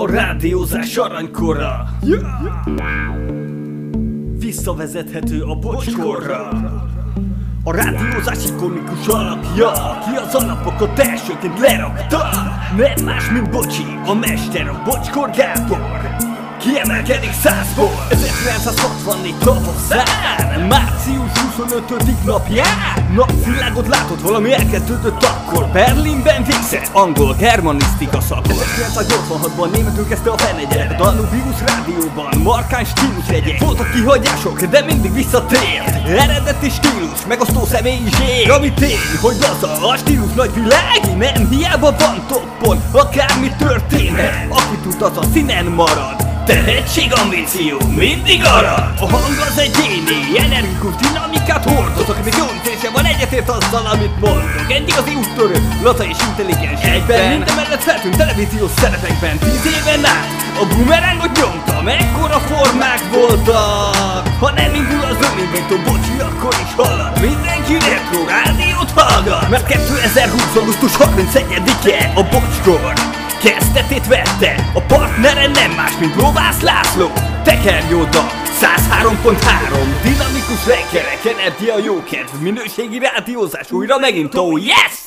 A rádiózás aranykora, visszavezethető a bocskorra. A rádiózás ikonikus alapja, ki az alapokat elsőként lerakta. Nem más, mint Bocsi, a mester, a Bocskor Gábor. Kiemelkedik 100-ból 1964 tavaszán, március 25. napján. Napvilágot látott, valami elkezdődött akkor. Berlinben végzett angol germanisztika szakon. 1986-ban németül kezdte a fenegyet, Danubius rádióban markáns stílusjegyek. Voltak kihagyások, de mindig visszatért eredeti stílus, megosztó személyiség. Ami tény, hogy az a stílus nagy világ, nem hiába van toppon, akármi történhet. Aki tud, az a színen marad. Tehetség, ambíció, mindig arad. A hang az egyéni, energikus dinamikát hordozok. Még jó ízlése van, egyetért azzal, amit mondok. Egy igazi úttörő, laza és intelligens egyben. Minden mellett feltűnt televíziós szerepekben 10 éven át a bumerángot nyomta. Mekkora formák voltak. Ha nem indul az önindító Bocsi, akkor is halad. Mindenki retro rádiót hallgat. Mert 2020. augusztus 31-e a Bocskor kezdetét vette. A partnere nem más, mint Lovász László. Tekerj oda, 103.3 dinamikus reggelek, energia, jókedv, minőségi rádiózás, újra megint, oh yes!